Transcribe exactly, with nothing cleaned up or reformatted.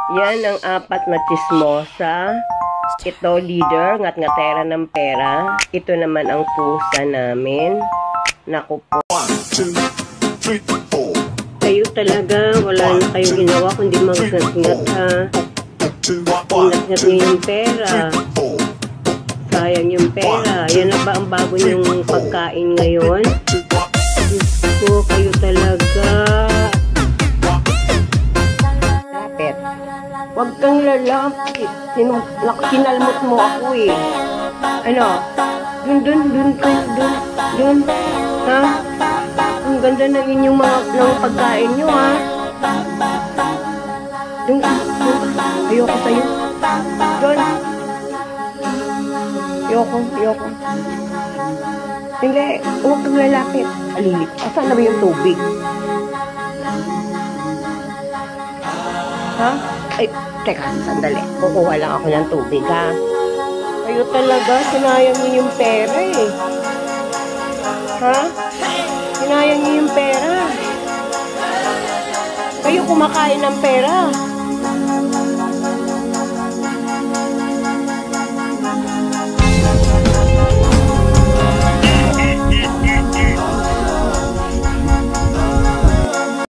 Yan ang apat na chismosa. Ito, leader, ngat-ngatera ng pera. Ito naman ang pusa namin. Naku po. Kayo talaga, wala na kayong ginawa kundi mag-ngat-ngat ha. Ngat-ngat nyo yung pera. Sayang yung pera. Yan na ba ang bago nyong pagkain ngayon? Gusto kayo talaga. Lapit. Huwag kang lalapit. Sinalmot mo ako eh. Ano? Dun, dun, dun, dun, dun, dun. Ha? Ang ganda ng inyong mga ng pagkain nyo ha. Dun, dun. Ayoko sa'yo. Dun. Ayoko, ayoko. Hindi, huwag kang lalapit. Alilit. Asan na ba yung tubig? Ha? Ay, teka, sandali. Kukuha lang ako ng tubig, ha? Kayo talaga, sinayang niyo yung pera, eh. Ha? Sinayang niyo yung pera. Kayo kumakain ng pera.